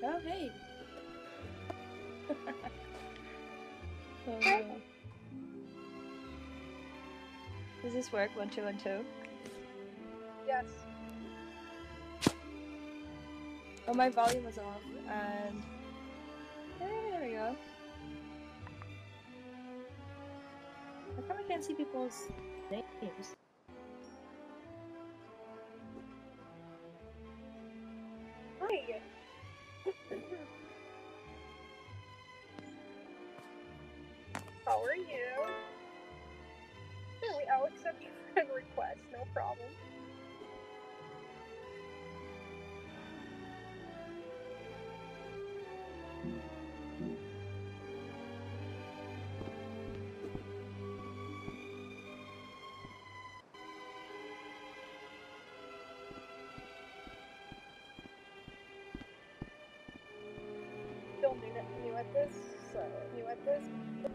Oh, hey. Does this work? 1, 2, 1, 2. Yes. Oh, my volume was off, and there we go. How come I can't see people's names? Hi. How are you? Really, I'll accept your friend request, no problem. Still new at this, so new at this.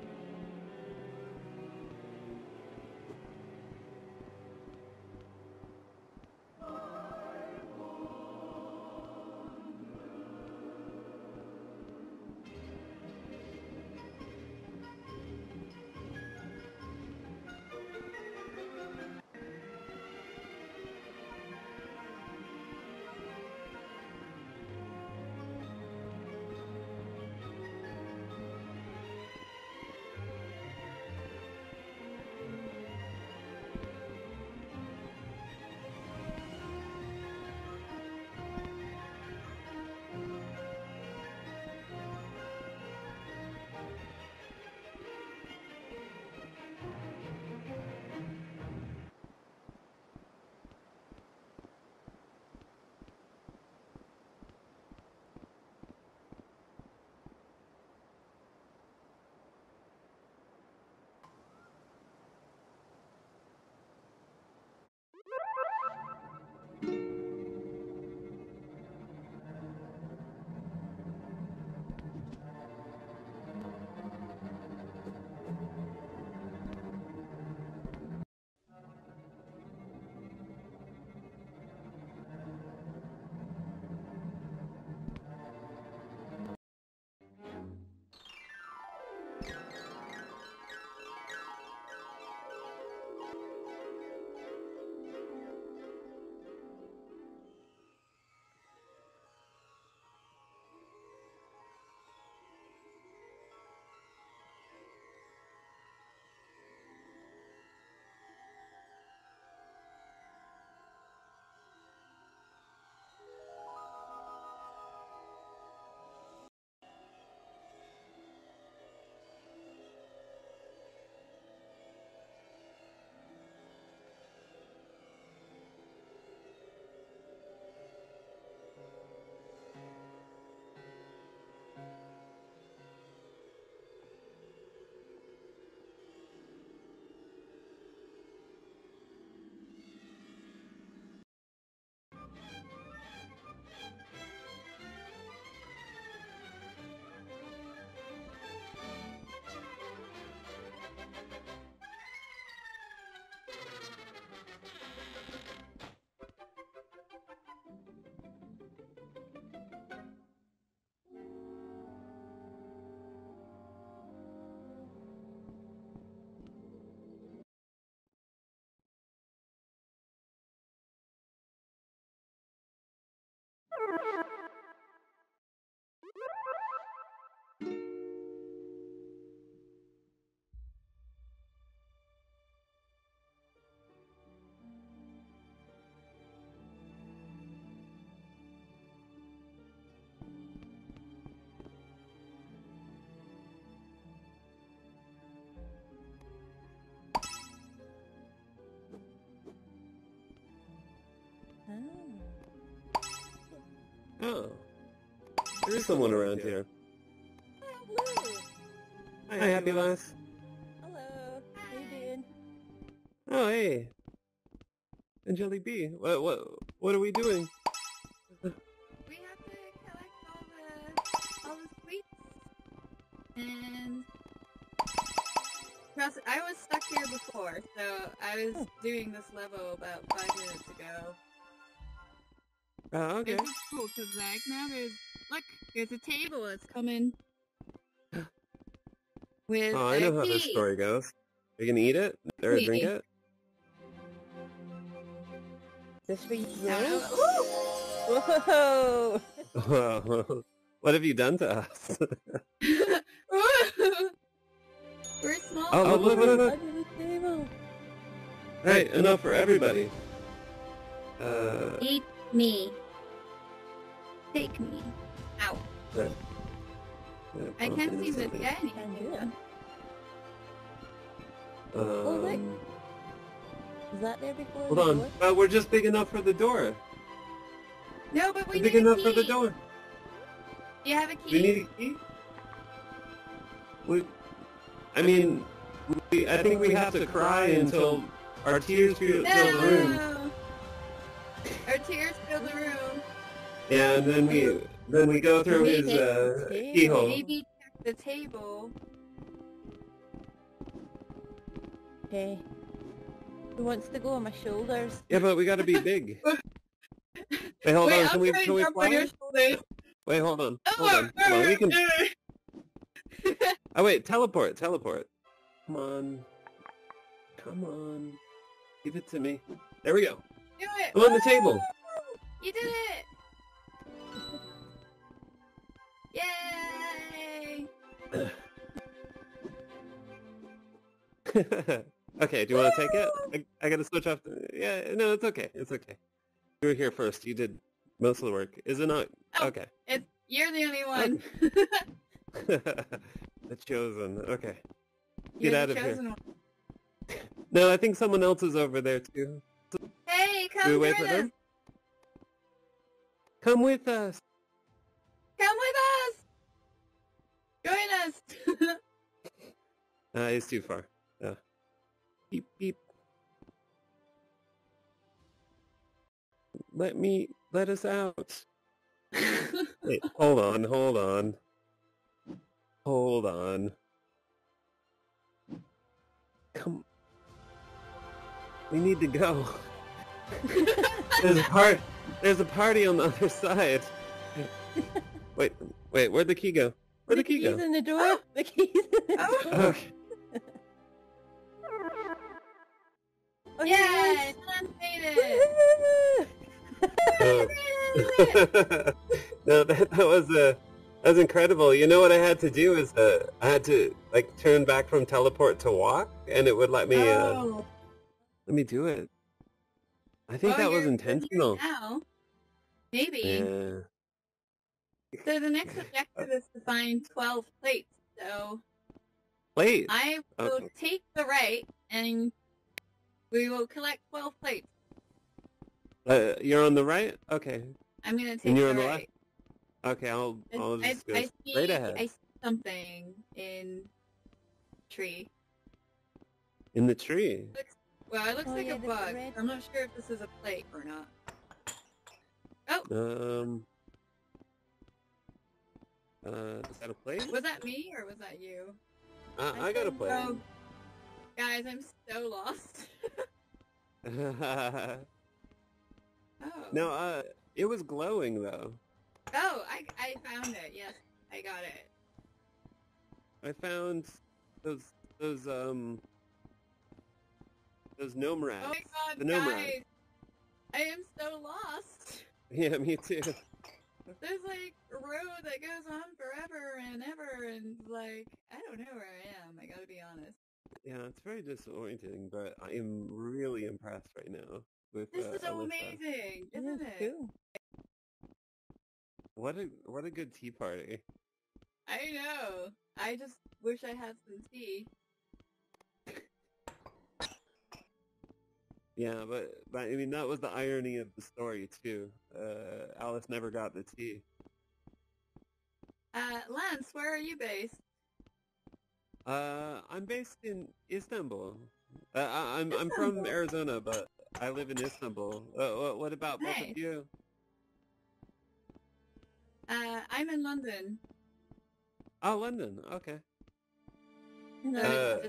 Oh, there is someone around here. Oh, Hi, Happy Lass. hello. How you doing? Oh, hey. And Jelly B. What are we doing? We have to collect all the sweets. And trust, I was stuck here before, so I was doing this level about 5 minutes ago. Oh, okay. This is cool because like now there's look, there's a table. It's coming with Oh, I a know how key. this story goes. Are you gonna eat it or Key. drink it? This for you. No. Whoa! What have you done to us? We're small. Oh, look, look. Under the table. Hey, enough for everybody. Eat me. Take me. Ow. I can't seem to get anything. Hold it. Is that there before? Hold the on. door? We're just big enough for the door. No, but we We're need big a enough key. for the door. Do you have a key? We need a key? I mean, I think we have to cry until our tears fill the room. No! Our tears fill the room. Yeah, and then we go through his keyhole. Maybe check the table. Okay. Who wants to go on my shoulders? Yeah, but we gotta be big. Wait, hold Wait, on. I'll Can we try and fly? jump on your shoulders. Wait, hold on. Hold on. Come on. We can. Oh wait, teleport. Come on. Give it to me. There we go. Do it! I'm on the table. You did it! Yay! Okay, do you want to take it? I gotta switch off. Yeah, no, it's okay. It's okay. You were here first. You did most of the work. Is it not? Oh. Okay. You're the only one. The chosen. Okay. You're Get out the of here. chosen one. No, I think someone else is over there too. Hey, Do we come wait join for us! them? Come with us. Come with us! Join us! It's too far. Beep beep. Let us out. Wait, hold on. Come. We need to go. There's a party on the other side. Wait, where'd the key go? Where'd the key keys go? in the door. The keys in the Oh. door. Okay. Oh, Yay! Lance made it! No, that was incredible. You know what I had to do is I had to like turn back from teleport to walk, and it would let me Oh. let me do it. I think Oh, that was you're intentional. here now. Maybe. Yeah. So the next objective is to find 12 plates. So Wait. I will Okay. take the right, and we will collect 12 plates. You're on the right. Okay. I'm gonna take And you're the on the right. left. Okay. I'll just go I straight ahead. see something in tree. In the tree. Well, it looks Oh, like yeah, a there's a bug. red- I'm not sure if this is a plate or not. Is that a plate? Was that me or was that you? I got a plate. Oh, guys, I'm so lost. Oh. No, it was glowing though. Oh, I found it. Yes, I got it. I found those gnome rats. Oh my god, The gnome guys! rat. I am so lost. Yeah, me too. There's like a road that goes on forever and ever, and like I don't know where I am. I gotta be honest. Yeah, it's very disappointing, but I am really impressed right now with This is so Alyssa. amazing, Yeah, isn't it's it? cool. What a good tea party. I know. I just wish I had some tea. Yeah, but I mean that was the irony of the story too. Alice never got the tea. Lance, where are you based? I'm based in Istanbul. I'm from Arizona, but I live in Istanbul. What about both Nice. of you? I'm in London. Oh, London. Okay. No,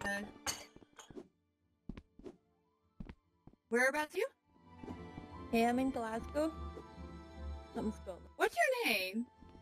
Whereabouts you? hey, I'm in Glasgow. I'm in Scotland. What's your name?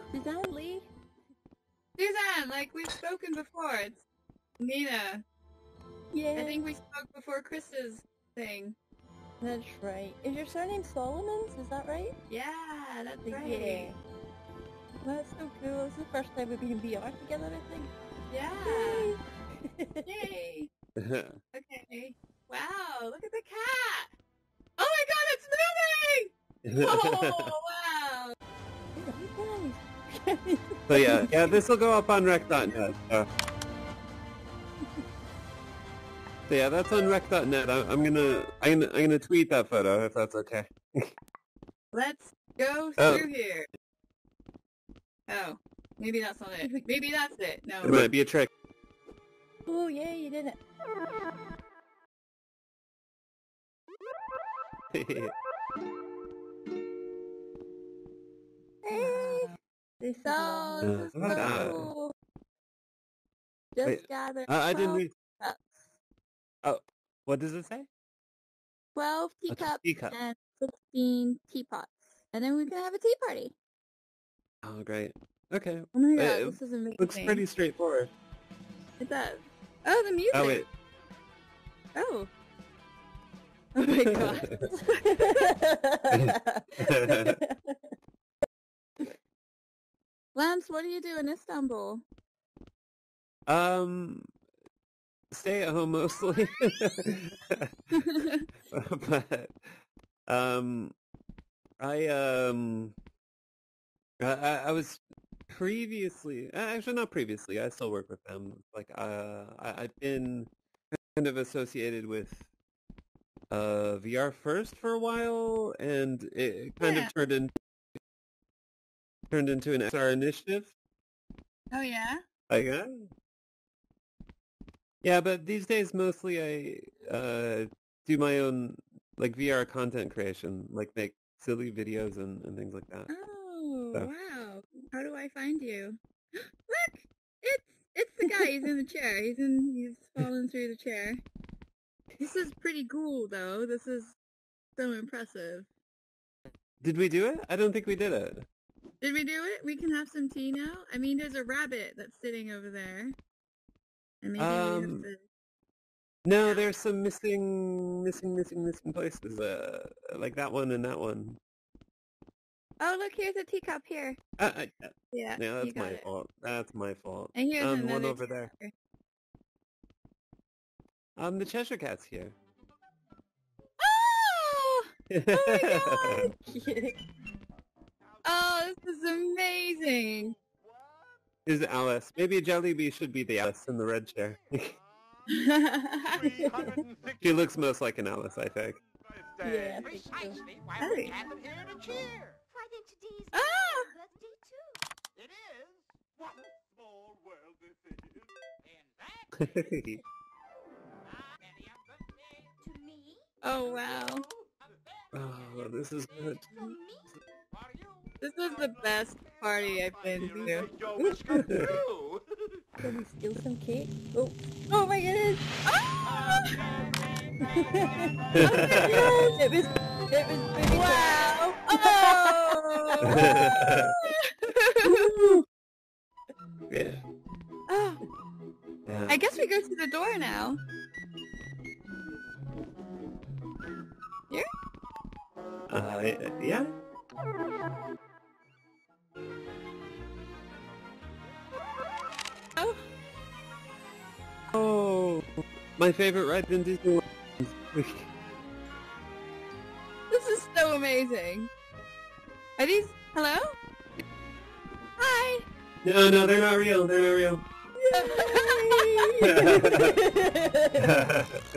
Suzanne Lee? Suzanne, like we've spoken before. It's Nina. Yeah. I think we spoke before Chris's thing. That's right. Is your surname Solomons? Is that right? Yeah, that's Yeah. right. That's so cool. This is the first time we've been in VR together, I think. Yeah. Yay! Yay. Okay. Wow, look at the cat. Oh my god, it's moving! Oh, wow. Nice. So yeah, this will go up on rec.net. So yeah, that's on rec.net. I'm gonna tweet that photo if that's okay. Let's go through here. Oh, maybe that's not it. Maybe that's it. No. It might be a trick. Oh yeah, you did it. Hey! This is so cool. Just Wait, gather I didn't 12 read. cups. Oh, what does it say? 12 teacups teacup. and 16 teapots. And then we can have a tea party. Oh, great. Okay. Oh my god, It this is amazing. looks pretty straightforward. It does. Oh, the music! Oh wait. Oh. Oh my god. Lance, what do you do in Istanbul? Stay at home mostly. But I was previously, actually not previously, I still work with them. Like I've been kind of associated with VR First for a while, and it kind of turned into an SR initiative. Oh yeah? Yeah, but these days mostly I do my own like VR content creation, like make silly videos and things like that. Oh, So. wow. How do I find you? Look! It's the guy, he's in the chair. He's fallen through the chair. This is pretty cool though. This is so impressive. Did we do it? I don't think we did it. Did we do it? We can have some tea now? I mean, there's a rabbit that's sitting over there. And maybe we have to... No, there's some missing places. Like that one and that one. Oh, look, here's a teacup here. Yeah, Yeah, you that's got my it. fault. That's my fault. And here's one another over there. chair. The Cheshire Cat's here. Oh! Oh my god! Cute. Oh, this is amazing! Is Alice. Maybe Jollibee should be the Alice in the red chair. She looks most like an Alice, I think. Yeah, I think so. Precisely why Hey. we're gathered here to cheer. Why then today's Ah! birthday too. It is. What a small world this is. Exactly. Many of them say To me, Oh wow. Oh, this is good. from me. for you. This is the best party I've been to. Can we steal some cake? Oh, oh my goodness! Ah! It was pretty Wow! Oh! Yeah. Oh, Yeah. I guess we go to the door now. Here? Yeah. Oh, Oh, my favorite ride in Disneyland. this is so amazing. Are these... Hello? Hi! No, they're not real. They're not real.